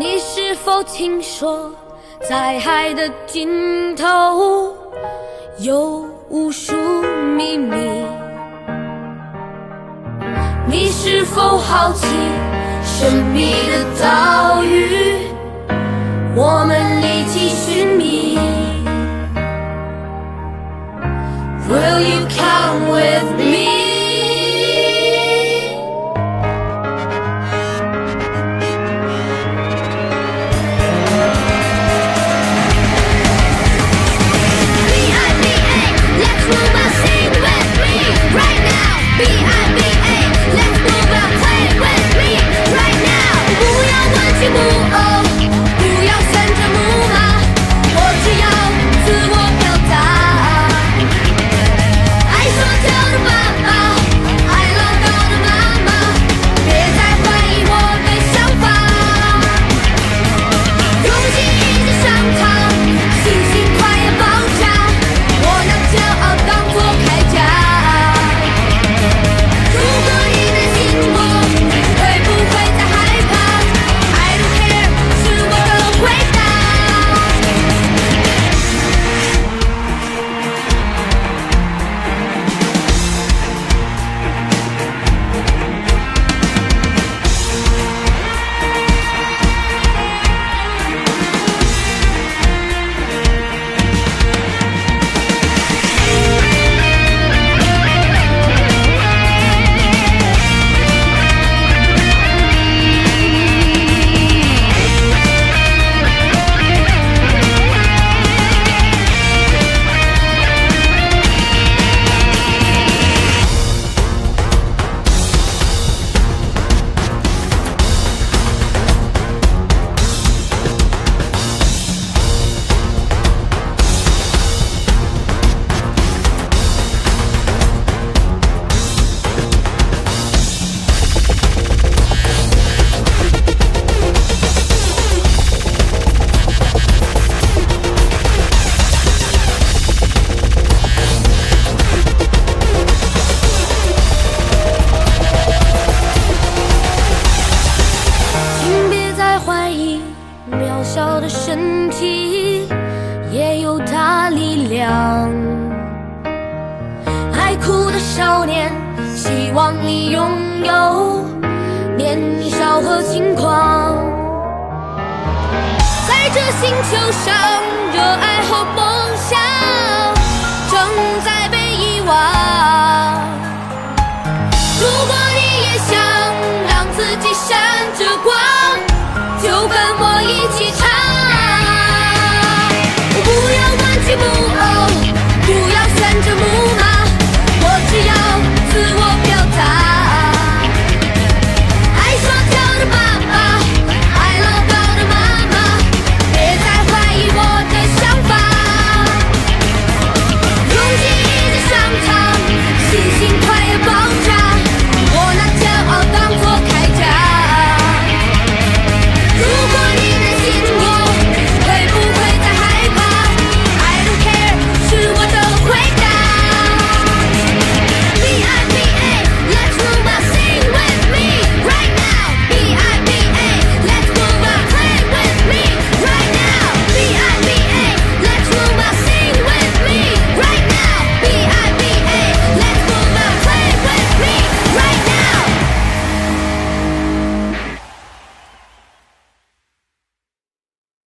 你是否听说，在海的尽头有无数秘密？你是否好奇神秘的岛屿？我们一起寻觅。Will you come with me?渺小的身体也有大力量，爱哭的少年，希望你拥有年少和轻狂。在这星球上，热爱和梦想正在被遗忘。如果你也想让自己闪着光，就跟我一起唱。